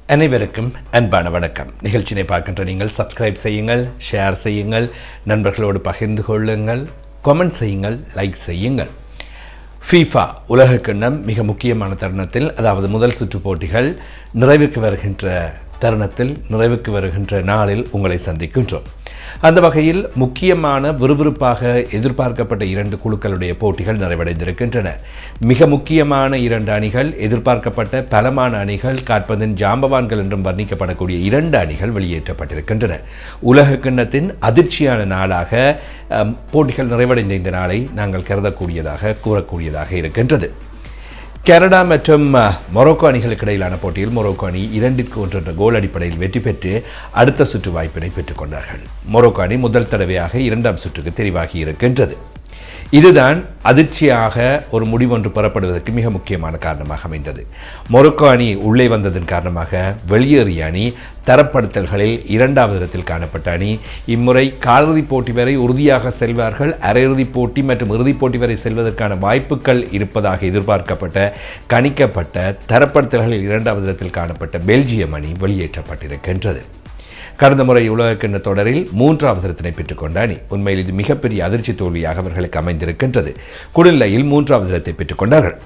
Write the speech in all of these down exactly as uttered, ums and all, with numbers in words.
அனைவருக்கும் அன்பான வணக்கம். நிகழ்ச்சியை பார்க்கின்ற நீங்கள் சப்ஸ்கிரைப் செய்யுங்கள், ஷேர் செய்யுங்கள், நண்பர்களோடு பகிர்ந்து கொள்ளுங்கள், கமெண்ட் செய்யுங்கள், லைக் செய்யுங்கள். FIFA உலக கிண்ணம் மிக முக்கியமான தருணத்தில், அதாவது முதல் சுற்று போட்டிகள் நிறைவுக்கு வருகின்ற தருணத்தில், நிறைவுக்கு வருகின்ற நாளில் உங்களை சந்திக்கின்றோம். அந்த வகையில் முக்கியமான விறுவிறுப்பாக எதிர்பார்க்கப்பட்ட இரண்டு குழுக்களுடைய போட்டிகள் நிறைவடைந்திருக்கின்றன. மிக முக்கியமான இரண்டு அணிகள், எதிர்பார்க்கப்பட்ட பலமான அணிகள், காற்பந்தின் ஜாம்பவான்கள் என்றும் வர்ணிக்கப்படக்கூடிய இரண்டு அணிகள் வெளியேற்றப்பட்டிருக்கின்றன. உலக கிண்ணத்தின் அதிர்ச்சியான நாளாக போட்டிகள் நிறைவடைந்த இந்த நாளை நாங்கள் கருதக்கூடியதாக கூறக்கூடியதாக இருக்கின்றது. கனடா மற்றும் மொரோக்கோ அணிகளுக்கு இடையிலான போட்டியில் மொரோக்கோ அணி இரண்டிற்கு ஒன்று என்ற கோல் அடிப்படையில் வெற்றி பெற்று அடுத்த சுற்று வாய்ப்பினை பெற்றுக் கொண்டார்கள். மொரோக்கோ அணி முதல் தடவையாக இரண்டாம் சுற்றுக்கு தெரிவாகி இருக்கின்றது. இதுதான் அதிர்ச்சியாக ஒரு முடிவொன்று பெறப்படுவதற்கு மிக முக்கியமான காரணமாக அமைந்தது. மொரோக்கோ அணி உள்ளே வந்ததன் காரணமாக வெளியேறிய அணி தரப்படுத்தல்களில் இரண்டாவது இடத்தில் காணப்பட்ட அணி இம்முறை காலிறுதிப் போட்டி வரை உறுதியாக செல்வார்கள், அரையிறுதிப் போட்டி மற்றும் இறுதிப் போட்டி வரை செல்வதற்கான வாய்ப்புகள் இருப்பதாக எதிர்பார்க்கப்பட்ட கணிக்கப்பட்ட தரப்படுத்தல்களில் இரண்டாவது இடத்தில் காணப்பட்ட பெல்ஜியம் அணி வெளியேற்றப்பட்டிருக்கின்றது. கடந்த முறை உலகக்கிண்ண தொடரில் மூன்றாவது இடத்தினை பெற்றுக்கொண்ட அணி. உண்மையில் இது மிகப்பெரிய அதிர்ச்சி தோல்வியாக அவர்களுக்கு அமைந்திருக்கின்றது. குழுநிலையில் மூன்றாவது இடத்தை பெற்றுக்கொண்டார்கள்.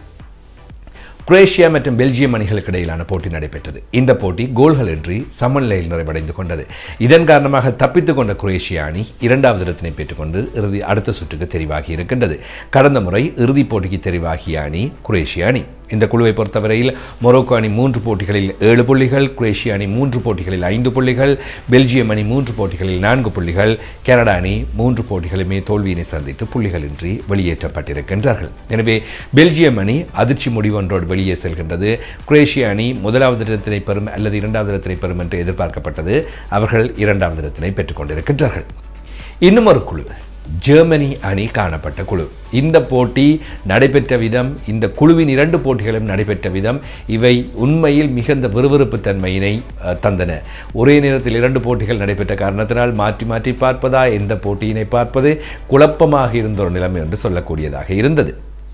குரேஷியா மற்றும் பெல்ஜியம் அணிகளுக்கு இடையிலான போட்டி நடைபெற்றது. இந்த போட்டி கோல்கள் இன்றி சமநிலையில் நிறைவடைந்து கொண்டது. இதன் காரணமாக தப்பித்துக் கொண்ட குரேஷியா அணி இரண்டாவது இடத்தினை பெற்றுக்கொண்டு இறுதி அடுத்த சுற்றுக்கு தெரிவாகி இருக்கின்றது. கடந்த முறை இறுதிப் போட்டிக்கு தெரிவாகிய அணி குரேஷியா அணி. இந்த குழுவை பொறுத்தவரையில் மொரோக்கோ அணி மூன்று போட்டிகளில் ஏழு புள்ளிகள், குரேஷியா அணி மூன்று போட்டிகளில் ஐந்து புள்ளிகள், பெல்ஜியம் அணி மூன்று போட்டிகளில் நான்கு புள்ளிகள், கனடா அணி மூன்று போட்டிகளுமே தோல்வியினை சந்தித்து புள்ளிகளின்றி வெளியேற்றப்பட்டிருக்கின்றார்கள். எனவே பெல்ஜியம் அணி அதிர்ச்சி முடிவொன்றோடு வெளியே செல்கின்றது. குரேஷியா அணி முதலாவது இடத்தினை பெறும் அல்லது இரண்டாவது இடத்தினை பெறும் என்று எதிர்பார்க்கப்பட்டது. அவர்கள் இரண்டாவது இடத்தினை பெற்றுக் கொண்டிருக்கின்றார்கள். இன்னும் ஒரு குழு ஜெர்மனி அணி காணப்பட்ட குழு. இந்த போட்டி நடைபெற்ற விதம், இந்த குழுவின் இரண்டு போட்டிகளும் நடைபெற்ற விதம், இவை உண்மையில் மிகுந்த விறுவிறுப்பு தன்மையினை தந்தன. ஒரே நேரத்தில் இரண்டு போட்டிகள் நடைபெற்ற காரணத்தினால் மாற்றி மாற்றி பார்ப்பதா, எந்த போட்டியினை பார்ப்பது, குழப்பமாக இருந்த ஒரு நிலைமை என்று சொல்லக்கூடியதாக இருந்தது.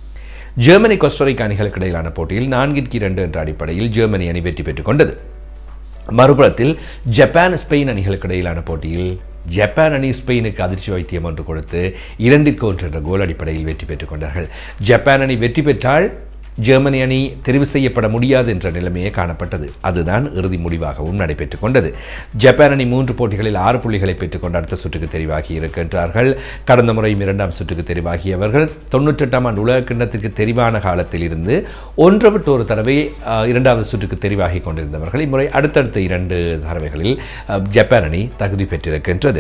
ஜெர்மனி கோஸ்டரிக்கா அணிகளுக்கு இடையிலான போட்டியில் நான்கிற்கு இரண்டு என்ற அடிப்படையில் ஜெர்மனி அணி வெற்றி பெற்றுக் கொண்டது. மறுபுறத்தில் ஜப்பான் ஸ்பெயின் அணிகளுக்கு இடையிலான போட்டியில் ஜப்பான் அணி ஸ்பெயினுக்கு அதிர்ச்சி வைத்தியம் ஒன்று கொடுத்து இரண்டுக்கு ஒன்று என்ற கோல் அடிப்படையில் வெற்றி பெற்றுக் கொண்டார்கள். ஜப்பான் அணி வெற்றி பெற்றால் ஜெர்மனி அணி தெரிவு செய்யப்பட முடியாது என்ற நிலைமையே காணப்பட்டது. அதுதான் இறுதி முடிவாகவும் நடைபெற்றுக் கொண்டது. ஜப்பான் அணி மூன்று போட்டிகளில் ஆறு புள்ளிகளை பெற்றுக்கொண்டு அடுத்த சுற்றுக்கு தெரிவாகி இருக்கின்றார்கள். கடந்த முறையும் இரண்டாம் சுற்றுக்கு தெரிவாகியவர்கள் தொன்னூற்றி எட்டாம் ஆண்டு உலக கிண்ணத்திற்கு தெரிவான காலத்தில் இருந்து ஒன்று விட்டு ஒரு தடவை இரண்டாவது சுற்றுக்கு தெரிவாகி கொண்டிருந்தவர்கள் இம்முறை அடுத்தடுத்த இரண்டு தடவைகளில் ஜப்பான் அணி தகுதி பெற்றிருக்கின்றது.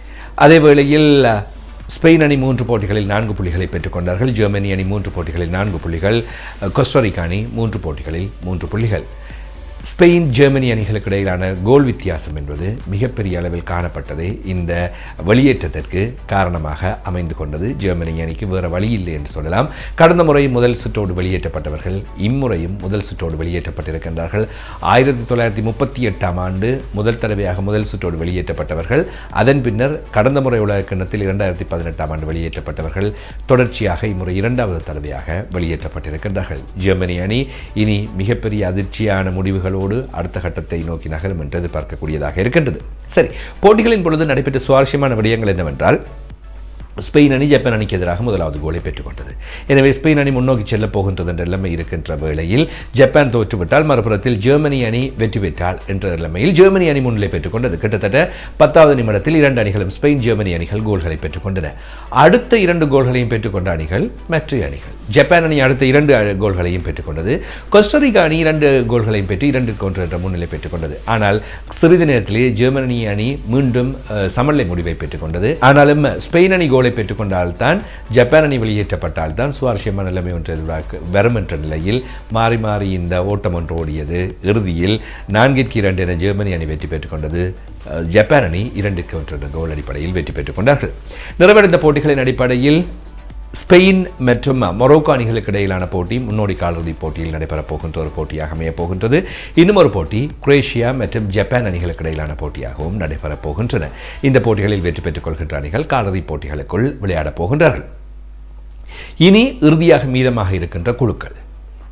அதே வேளையில் ஸ்பெயின் அணி மூன்று போட்டிகளில் நான்கு புள்ளிகளை பெற்றுக் கொண்டார்கள். ஜெர்மனி அணி மூன்று போட்டிகளில் நான்கு புள்ளிகள், கோஸ்டரிக்கா அணி மூன்று போட்டிகளில் மூன்று புள்ளிகள். ஸ்பெயின் ஜெர்மனி அணிகளுக்கு இடையிலான கோல் வித்தியாசம் என்பது மிகப்பெரிய அளவில் காணப்பட்டது இந்த வெளியேற்றத்திற்கு காரணமாக அமைந்து கொண்டது. ஜெர்மனி அணிக்கு வேறு வழி இல்லை என்று சொல்லலாம். கடந்த முறை முதல் சுற்றோடு வெளியேற்றப்பட்டவர்கள் இம்முறையும் முதல் சுற்றோடு வெளியேற்றப்பட்டிருக்கின்றார்கள். ஆயிரத்தி தொள்ளாயிரத்தி முப்பத்தி எட்டாம் ஆண்டு முதல் தடவையாக முதல் சுற்றோடு வெளியேற்றப்பட்டவர்கள். அதன் பின்னர் கடந்த முறை உலக கிண்ணத்தில் இரண்டாயிரத்தி பதினெட்டாம் ஆண்டு வெளியேற்றப்பட்டவர்கள் தொடர்ச்சியாக இம்முறை இரண்டாவது தடவையாக வெளியேற்றப்பட்டிருக்கின்றார்கள். ஜெர்மனி அணி இனி மிகப்பெரிய அதிர்ச்சியான முடிவுகள் அடுத்த கட்டத்தை நோக்கி நகரும் என்று எதிர்பார்க்கக்கூடியதாக இருக்கின்றது. சரி, போட்டிகளின் பொழுது நடைபெற்ற சுவாரஸ்யமான விடயங்கள் என்னவென்றால், ஸ்பெயின் அணி ஜப்பான் அணிக்கு எதிராக முதலாவது கோலை பெற்றுக்கொண்டது. எனவே ஸ்பெயின் அணி முன்னோக்கி செல்ல போகின்றது என்ற நிலைமை இருக்கின்ற வேளையில் ஜப்பான் தோற்றுவிட்டால் மறுபுறத்தில் ஜெர்மனி அணி வெற்றி பெற்றால் என்ற நிலைமையில் ஜெர்மனி அணி முன்னிலை பெற்றுக்கொண்டது. கிட்டத்தட்ட பத்தாவது நிமிடத்தில் இரண்டு அணிகளும் ஸ்பெயின் ஜெர்மனி அணிகள் கோல்களை பெற்றுக்கொண்டன. அடுத்த இரண்டு கோல்களையும் பெற்றுக்கொண்ட அணிகள் மற்ற அணிகள். ஜப்பான் அணி அடுத்த இரண்டு கோல்களையும் பெற்றுக்கொண்டது. கோஸ்டரிக்கா அணி இரண்டு கோல்களையும் பெற்று இரண்டிற்கு ஒன்று என்ற முன்னிலை பெற்றுக்கொண்டது. ஆனால் சிறிது நேரத்திலேயே ஜெர்மனி அணி மீண்டும் சமநிலை முடிவை பெற்றுக்கொண்டது. ஆனாலும் ஸ்பெயின் அணி கோலை பெற்றுக்கொண்டால்தான் ஜப்பான் அணி வெளியேற்றப்பட்டால்தான் சுவாரஸ்யமான நிலைமை ஒன்று எதிர்பார்க்க வரும் என்ற நிலையில் மாறி மாறி இந்த ஓட்டம் ஒன்று ஓடியது. இறுதியில் நான்கிற்கு இரண்டு என ஜெர்மனி அணி வெற்றி பெற்றுக் கொண்டது. ஜப்பான் அணி இரண்டிற்கு ஒன்று என்ற கோல் அடிப்படையில் வெற்றி பெற்றுக் கொண்டார்கள். நிறைவடைந்த போட்டிகளின் அடிப்படையில் ஸ்பெயின் மற்றும் மொரோக்கோ அணிகளுக்கு இடையிலான போட்டி முன்னோடி காலிறுதிப் போட்டியில் நடைபெறப் போகின்ற ஒரு போட்டியாக அமையப் போகின்றது. இன்னும் ஒரு போட்டி குரேஷியா மற்றும் ஜப்பான் அணிகளுக்கு இடையிலான போட்டியாகவும் நடைபெறப் போகின்றன. இந்த போட்டிகளில் வெற்றி பெற்றுக் கொள்கின்ற அணிகள் காலிறுதிப் போட்டிகளுக்குள் விளையாடப் போகின்றார்கள். இனி இறுதியாக மீதமாக இருக்கின்ற குழுக்கள்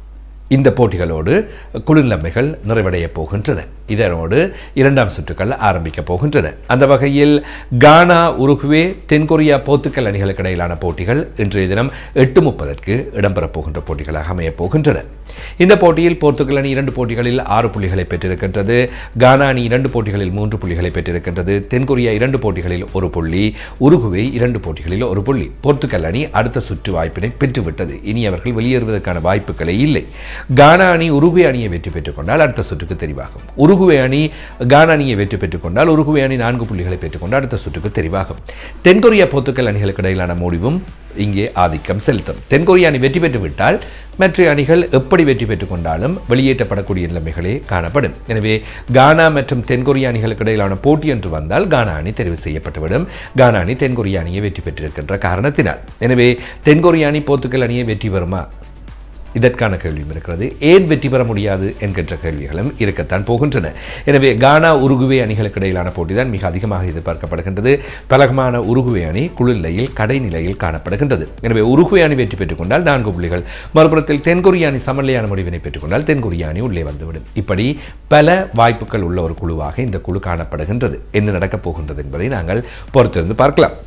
இந்த போட்டிகளோடு குழு நிலைமைகள் நிறைவடைய போகின்றன. இதனோடு இரண்டாம் சுற்றுக்கள் ஆரம்பிக்கப் போகின்றன. அந்த வகையில் கானா, உருகுவே, தென்கொரியா, போர்த்துகல் அணிகளுக்கு இடையிலான போட்டிகள் இன்றைய தினம் எட்டு முப்பதற்கு இடம்பெறப் போகின்ற போட்டிகளாக அமையப் போகின்றன. இந்த போட்டியில் போர்த்துகல் அணி இரண்டு போட்டிகளில் ஆறு புள்ளிகளை பெற்றிருக்கின்றது. கானா அணி இரண்டு போட்டிகளில் மூன்று புள்ளிகளை பெற்றிருக்கின்றது. தென்கொரியா இரண்டு போட்டிகளில் ஒரு புள்ளி, உருகுவே இரண்டு போட்டிகளில் ஒரு புள்ளி. போர்த்துகல் அணி அடுத்த சுற்று வாய்ப்பினை பெற்றுவிட்டது. இனி அவர்கள் வெளியேறுவதற்கான வாய்ப்புகளே இல்லை. கானா அணி உருகுவே அணியை வெற்றி பெற்றுக் கொண்டால் அடுத்த சுற்றுக்கு தெரிவாகும். உருகுவே அணி கானா அணியை வெற்றி பெற்றுக் கொண்டால் உருகுவே அணி நான்கு புள்ளிகளை பெற்றுக்கொண்டு அடுத்த சுற்றுக்கு தெரிவாகும். தென்கொரியா போர்த்துகல் அணிகளுக்கு இடையிலான முடிவும் இங்கே ஆதிக்கம் செலுத்தும். தென்கொரியா அணி வெற்றி பெற்றுவிட்டால் மற்ற அணிகள் எப்படி வெற்றி பெற்றுக் கொண்டாலும் வெளியேற்றப்படக்கூடிய நிலைமைகளே காணப்படும். எனவே கானா மற்றும் தென்கொரியா அணிகளுக்கு இடையிலான போட்டி என்று வந்தால் கானா அணி தெரிவு செய்யப்பட்டுவிடும். கானா அணி தென்கொரியா அணியை வெற்றி பெற்றிருக்கின்ற காரணத்தினால். எனவே தென்கொரியா அணி போர்த்துகல் அணியை வெற்றி பெறுமா? இதற்கான கேள்வியும் இருக்கிறது. ஏன் வெற்றி பெற முடியாது என்கின்ற கேள்விகளும் இருக்கத்தான் போகின்றன. எனவே கானா, உருகுவே அணிகளுக்கு இடையிலான போட்டிதான் மிக அதிகமாக எதிர்பார்க்கப்படுகின்றது. பலகமான உருகுவே அணி குழு நிலையில் கடைநிலையில் காணப்படுகின்றது. எனவே உருகுவே அணி வெற்றி பெற்றுக் கொண்டால் நான்கு புள்ளிகள், மறுபுறத்தில் தென்கொரியா அணி சமநிலையான முடிவினை பெற்றுக் கொண்டால் தென்கொரியா அணி உள்ளே வந்துவிடும். இப்படி பல வாய்ப்புகள் உள்ள ஒரு குழுவாக இந்த குழு காணப்படுகின்றது. என்ன நடக்கப் போகின்றது என்பதை நாங்கள் பொறுத்திருந்து பார்க்கலாம்.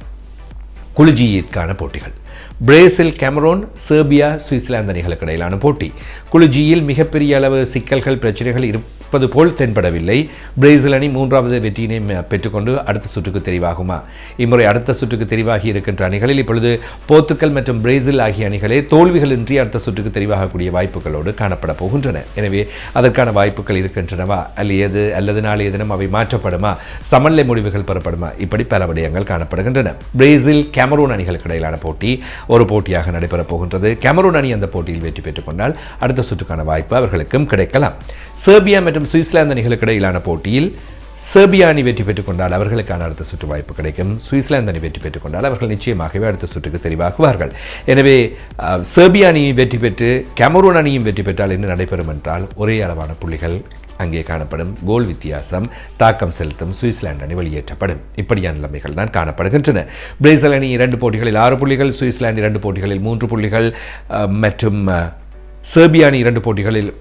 குழு ஜியிற்கான போட்டிகள் பிரேசில், கேமரூன், செர்பியா, சுவிட்சர்லாந்து அணிகளுக்கு இடையிலான போட்டி. குழு ஜியில் மிகப்பெரிய அளவு சிக்கல்கள், பிரச்சனைகள் இருப்பது போல் தென்படவில்லை. பிரேசில் அணி மூன்றாவது வெற்றியினை பெற்றுக்கொண்டு அடுத்த சுற்றுக்கு தெரிவாகுமா? இம்முறை அடுத்த சுற்றுக்கு தெரிவாகி இருக்கின்ற அணிகளில் இப்பொழுது போர்த்துகல் மற்றும் பிரேசில் ஆகிய அணிகளே தோல்விகளின்றி அடுத்த சுற்றுக்கு தெரிவாகக்கூடிய வாய்ப்புகளோடு காணப்பட போகின்றன. எனவே அதற்கான வாய்ப்புகள் இருக்கின்றனவா அல்லது அல்லது நாளைய தினம் அவை மாற்றப்படுமா? சமநிலை முடிவுகள் பெறப்படுமா? இப்படி பல விடயங்கள் காணப்படுகின்றன. பிரேசில், கேமரூன் அணிகளுக்கு இடையிலான போட்டி ஒரு போட்டியாக நடைபெறப் போகின்றது. கேமரூன் அணி அந்த போட்டியில் வெற்றி பெற்றுக் கொண்டால் அடுத்த சுற்றுக்கான வாய்ப்பு அவர்களுக்கும் கிடைக்கலாம். செர்பியா மற்றும் சுவிட்சர்லாந்து அணிகளுக்கு இடையிலான போட்டியில் செர்பியா அணி வெற்றி பெற்றுக் கொண்டால் அவர்களுக்கான அடுத்த சுற்று வாய்ப்பு கிடைக்கும். சுவிட்சர்லாந்து அணி வெற்றி பெற்றுக் கொண்டால் அவர்கள் நிச்சயமாகவே அடுத்த சுற்றுக்கு தெரிவாகுவார்கள். எனவே செர்பியா அணி வெற்றி பெற்று கேமரூன் அணியும் வெற்றி பெற்றால் என்ன நடைபெறும் என்றால் ஒரே அளவான புள்ளிகள் அங்கே காணப்படும். கோல் வித்தியாசம் தாக்கம் செலுத்தும். சுவிட்சர்லாந்து அணி வெளியேற்றப்படும். இப்படியான நிலைமைகள் தான் காணப்படுகின்றன. பிரேசில் அணி இரண்டு போட்டிகளில் ஆறு புள்ளிகள், சுவிட்சர்லாந்து இரண்டு போட்டிகளில் மூன்று புள்ளிகள் மற்றும் செர்பியா அணி இரண்டு போட்டிகளில்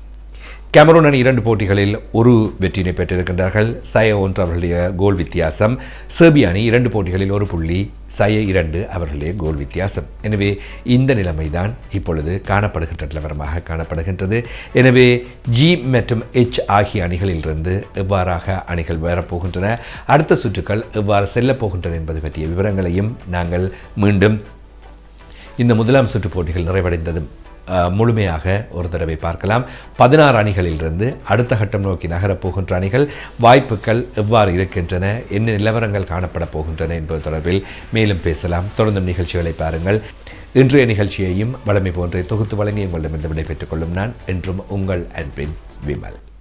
கேமரூன் அணி இரண்டு போட்டிகளில் ஒரு வெற்றியினை பெற்றிருக்கின்றார்கள். சய ஒன்று அவர்களுடைய கோல் வித்தியாசம். செர்பியா அணி இரண்டு போட்டிகளில் ஒரு புள்ளி, சய இரண்டு அவர்களுடைய கோல் வித்தியாசம். எனவே இந்த நிலைமைதான் இப்பொழுது காணப்படுகின்ற நிலவரமாக காணப்படுகின்றது. எனவே ஜி மற்றும் எச் ஆகிய அணிகளிலிருந்து எவ்வாறாக அணிகள் வரப்போகின்றன, அடுத்த சுற்றுக்கள் எவ்வாறு செல்லப் போகின்றன என்பது பற்றிய விவரங்களையும் நாங்கள் மீண்டும் இந்த முதலாம் சுற்று போட்டிகள் நிறைவடைந்ததும் முழுமையாக ஒரு தடவை பார்க்கலாம். பதினாறு அணிகளிலிருந்து அடுத்த கட்டம் நோக்கி நகரப் போகின்ற அணிகள் வாய்ப்புகள் எவ்வாறு இருக்கின்றன, என்ன நிலவரங்கள் காணப்பட போகின்றன என்பது தொடர்பில் மேலும் பேசலாம். தொடர்ந்தும் நிகழ்ச்சிகளை பாருங்கள். இன்றைய நிகழ்ச்சியையும் வழமை போன்றே தொகுத்து வழங்கி உங்களிடமிருந்து விடைபெற்றுக் கொள்ளும் நான் என்றும் உங்கள் அன்பின் விமல்.